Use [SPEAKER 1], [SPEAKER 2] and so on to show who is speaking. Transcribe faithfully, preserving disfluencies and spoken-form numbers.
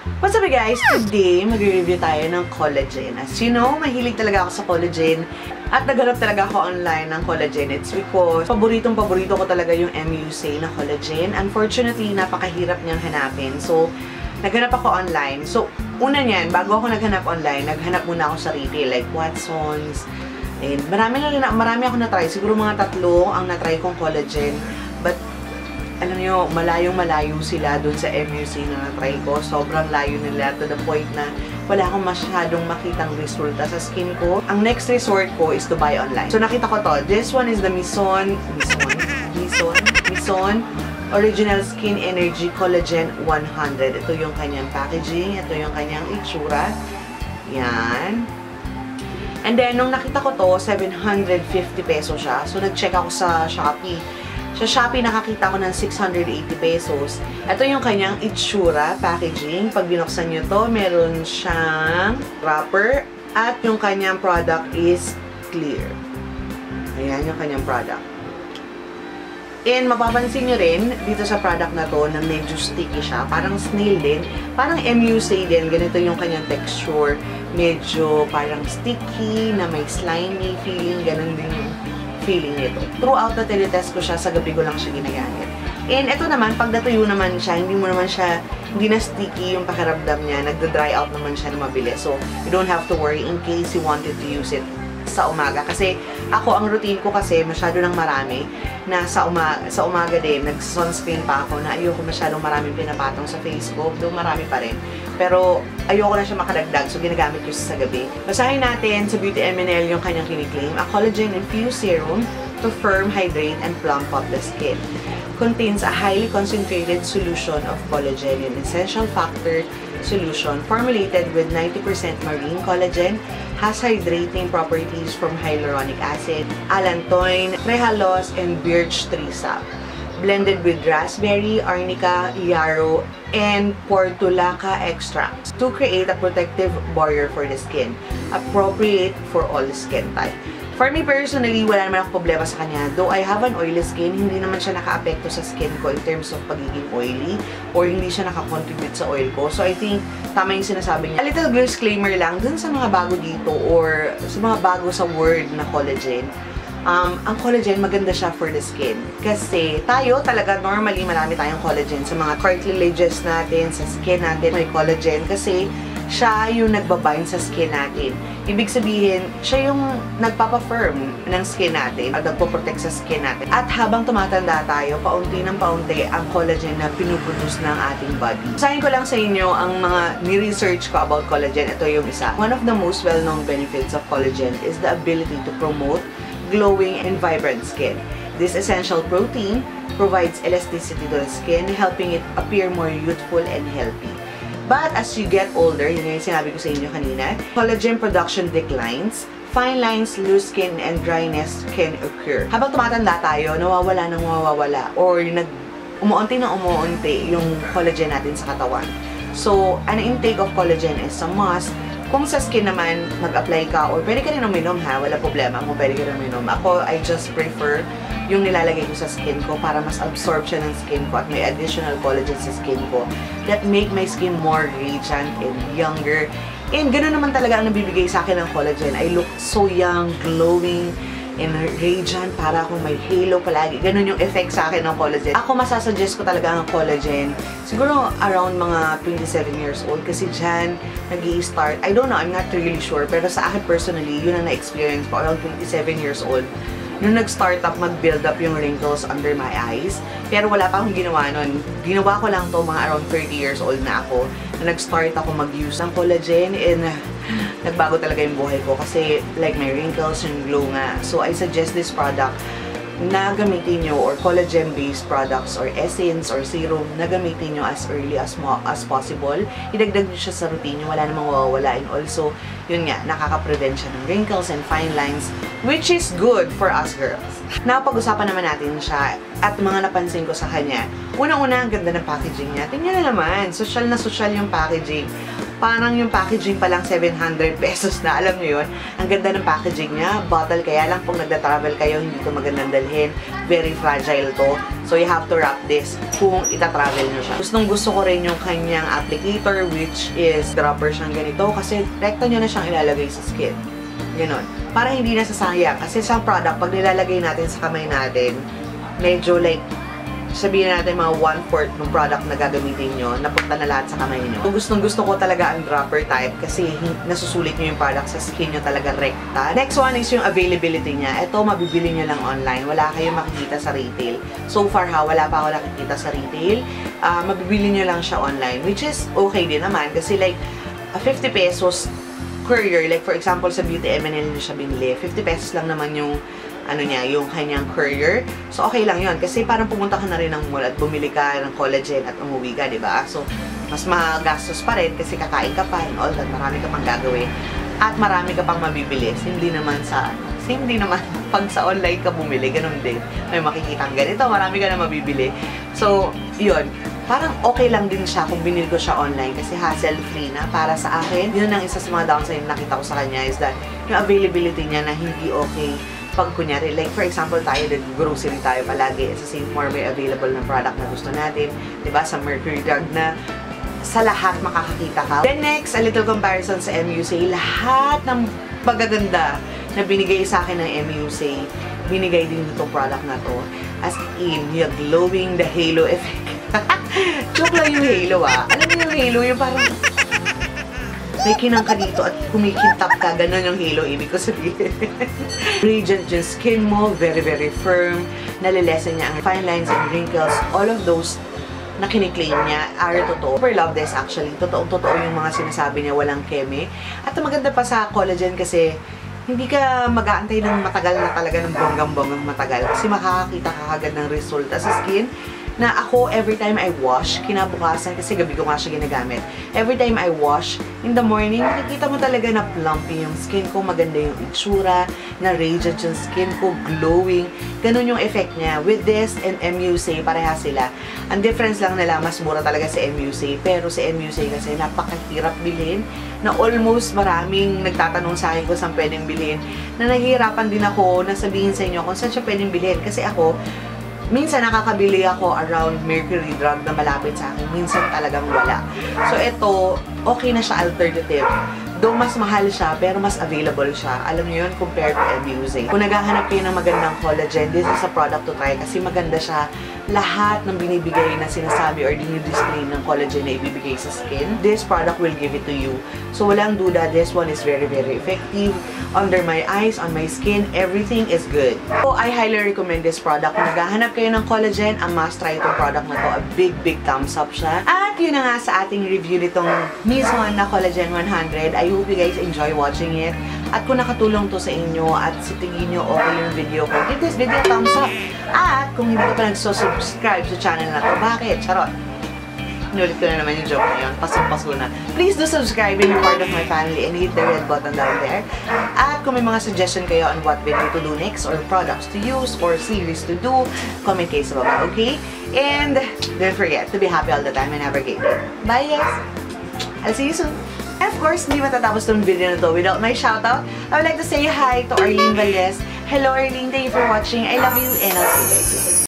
[SPEAKER 1] What's up guys? Today, mag-review tayo ng collagen. As you know, mahilig talaga ako sa collagen at naghanap talaga ako online ng collagen. It's because paboritong-paborito ko talaga yung M U S A na collagen. Unfortunately, napakahirap niyang hanapin. So, naghanap ako online. So, una niyan, bago ako naghanap online, naghanap muna ako sa retail like Watsons. And marami na rin, marami ako na-try. Siguro mga tatlo ang na-try kong collagen. But, alam nyo, malayong-malayo sila dun sa M U S A na na-try ko. Sobrang layo nila to the point na wala akong masyadong makitang resulta sa skin ko. Ang next resort ko is to buy online. So, nakita ko to. This one is the Mison, Mison, Mison, Mison Original Skin Energy Collagen one hundred. Ito yung kanyang packaging. Ito yung kanyang itsura. Yan. And then, nung nakita ko to, seven hundred fifty pesos siya. So, nag-check ako sa Shopee. Sa Shopee, nakakita ko ng six hundred eighty pesos. Ito yung kanyang itsura, packaging. Pag binuksan nyo to, meron siyang wrapper. At yung kanyang product is clear. Ayan yung kanyang product. And mapapansin nyo rin, dito sa product na to, na medyo sticky siya. Parang snail din. Parang M U S A din. Ganito yung kanyang texture. Medyo parang sticky, na may slimy feeling. Ganun din yung feeling nito. Throughout na tinitest ko siya, sa gabi ko lang siya ginagamit. And ito naman, pag natuyo naman siya, hindi mo naman siya, hindi na sticky yung pakiramdam niya, nagda-dry out naman siya na mabilis. So, you don't have to worry in case you wanted to use it sa umaga. Kasi, ako, ang routine ko kasi, masyado nang marami, na sa umaga, sa umaga din, nag-sunscreen pa ako, na ayoko masyadong maraming pinapatong sa Facebook, though marami pa rin. Pero, ayoko na siya makadagdag, so ginagamit ko siya sa gabi. Basahin natin sa Beauty M and L yung kanyang kiniklaim. A collagen-infused serum to firm, hydrate, and plump up the skin. Contains a highly concentrated solution of collagen, an essential factor solution formulated with ninety percent marine collagen, has hydrating properties from hyaluronic acid, allantoin, trehalose, and birch tree sap. Blended with raspberry, arnica, yarrow, and portulaca extracts to create a protective barrier for the skin, appropriate for all skin type. For me personally, wala naman akong problema sa kanya. Though I have an oily skin, hindi naman siya naka-apekto sa skin ko in terms of pagiging oily or hindi siya naka-contribute sa oil ko. So I think tama yung sinasabi niya. A little disclaimer lang dun sa mga bago dito or sa mga bago sa word na collagen. Um, ang collagen, maganda siya for the skin. Kasi tayo talaga, normally, marami tayong collagen sa mga cartilages natin, sa skin natin, may collagen kasi siya yung nagbabind sa skin natin. Ibig sabihin, siya yung nagpapa-firm ng skin natin at nagpo-protect sa skin natin. At habang tumatanda tayo, paunti ng paunti ang collagen na pinuproduce ng ating body. Sabihin ko lang sa inyo ang mga ni-research ko about collagen. Ito yung isa. One of the most well-known benefits of collagen is the ability to promote glowing and vibrant skin. This essential protein provides elasticity to the skin, helping it appear more youthful and healthy. But as you get older, yun yung sinabi ko sa inyo kanina, collagen production declines, fine lines, loose skin, and dryness can occur. Habang tumatanda tayo, nawawala nang nawawala or nag umuunti na umuunti yung collagen natin sa katawan. So, an intake of collagen is a must. Kung sa skin naman, mag-apply ka or pwede ka rin uminom ha, wala problema kung pwede ka rin uminom. Ako, I just prefer yung nilalagay ko sa skin ko para mas absorb siya ng skin ko at may additional collagen sa skin ko that make my skin more radiant and younger. And ganoon naman talaga ang nabibigay sa akin ng collagen. I look so young, glowing, and radiant, para akong may halo palagi. Ganun yung effect sa akin ng collagen. Ako, masasuggest ko talaga ang collagen siguro around mga twenty-seven years old kasi dyan nag-i-start. I don't know, I'm not really sure, pero sa akin personally, yun ang na-experience ko around twenty-seven years old. Nung nag-start up, mag-build up yung wrinkles under my eyes. Pero wala pa akong ginawa nun. Ginawa ko lang to mga around thirty years old na ako. Na nag-start ako mag-use ng collagen and uh, nagbago talaga yung buhay ko. Kasi like my wrinkles, yung glow nga. So I suggest this product na gamitin nyo or collagen-based products or essence or serum na gamitin nyo as early as as possible. Idagdag nyo siya sa routine nyo, wala namang mawawala. And also, yun nga, nakaka-prevent siya ng wrinkles and fine lines, which is good for us girls. Now, pag-usapan naman natin siya at mga napansin ko sa kanya. Unang-una, ang ganda ng packaging niya. Tingnan na naman, social na social yung packaging. Parang yung packaging pa lang seven hundred pesos na. Alam nyo yun? Ang ganda ng packaging niya. Bottle, kaya lang kung nagda-travel kayo, hindi ito magandang dalhin. Very fragile to. So, you have to wrap this kung ita-travel nyo siya. Gustong gusto ko rin yung kanyang applicator, which is dropper siyang ganito. Kasi rekta nyo na siyang ilalagay sa skin. Ganon. Para hindi nasasayang. Kasi sa product, pag nilalagay natin sa kamay natin, medyo like, sabihin natin mga one-fourth ng product na gagamitin nyo, napunta na lahat sa kamay nyo. Kung gustong gusto ko talaga ang dropper type kasi nasusulit nyo yung product sa skin nyo talaga rekta. Next one is yung availability niya. Ito, mabibili nyo lang online. Wala kayong makikita sa retail. So far ha, wala pa ako nakikita sa retail. Uh, mabibili nyo lang siya online, which is okay din naman kasi like, uh, fifty pesos courier. Like for example, sa Beauty M and L nyo siya binili. fifty pesos lang naman yung ano niya, yung kanyang courier. So, okay lang yun. Kasi parang pumunta ka na rin ng mall at bumili ka ng collagen at umuwi ka, di ba? So, mas magastos pa rin kasi kakain ka pa and all that. Marami ka pang gagawin. At marami ka pang mabibili. Same din naman sa, same din naman pag sa online ka bumili, ganun din. May makikita kang ganito, marami ka na mabibili. So, yun. Parang okay lang din siya kung binili ko siya online kasi hassle-free na para sa akin. Yun ang isa sa mga downside na nakita ko sa kanya is that yung availability niya na hindi okay pag kunyari, like for example tayo, nag-grocery tayo palagi, sa Saint More may available na product na gusto natin, diba? Sa Mercury Drug na sa lahat makakakita ka. Then next, a little comparison sa M U S A. Lahat ng pagaganda na binigay sa akin ng M U S A, binigay din itong product na to. As in, yung glowing, the halo effect. Joke lang yung halo ah. Alam mo yung halo, yung parang may kinang ka dito at kumikintap ka, ganun yung halo, ibig ko sabihin. Radiant yung skin mo, very very firm, nalilesen niya ang fine lines and wrinkles, all of those na kiniklaim niya are totoo. Super love this actually, totoong-totoo yung mga sinasabi niya, walang keme. At maganda pa sa collagen kasi hindi ka mag-aantay ng matagal na talaga ng bonggang-bonggang matagal kasi makakakita ka agad ng resulta sa skin. Na ako, every time I wash, kinabukasan, kasi gabi ko nga siya ginagamit. Every time I wash, in the morning, nakikita mo talaga na plumpy yung skin ko, maganda yung itsura, na radiant yung skin ko, glowing. Ganun yung effect niya. With this and M U S A, pareha sila. Ang difference lang nila, mas mura talaga sa M U S A. Pero sa M U S A kasi, napakahirap bilhin, na almost maraming nagtatanong sa akin kung saan pwedeng bilhin, na nahihirapan din ako na sabihin sa inyo kung saan siya pwedeng bilhin. Kasi ako, minsan nakakabili ako around Mercury Drug na malapit sa akin. Minsan talagang wala. So, ito, okay na siya alternative. Though mas mahal siya, pero mas available siya. Alam niyo yun, compared to M U S A. Kung naghahanap kayo ng magandang collagen, this is a product to try kasi maganda siya. Lahat ng binibigay na sinasabi or dinidisplay ng collagen na ibibigay sa skin, this product will give it to you. So, walang duda, this one is very, very effective. Under my eyes, on my skin, everything is good. So, I highly recommend this product. Kung naghahanap kayo ng collagen, a must try itong product na to. A big, big thumbs up siya. At yun na nga sa ating review nitong Mizone na Collagen one hundred. I hope you guys enjoy watching it. At kung nakatulong to sa inyo at sa tingin nyo okay yung video ko, give this video a thumbs up. At kung hindi ka pa nagsusubscribe sa channel na to, bakit? Charot! Inulit ko na naman yung joke na yun. Pasok-paso na. Please do subscribe and be part of my family and hit the red button down there. At kung may mga suggestion kayo on what video to do next or products to use or series to do, comment kayo sa baba, okay? And don't forget to be happy all the time and never get it. Bye guys! I'll see you soon! And of course, hindi matatapos tong video na to without my shoutout. I would like to say hi to Arlene Valdez. Hello Arlene, thank you for watching. I love you and I'll see you guys soon.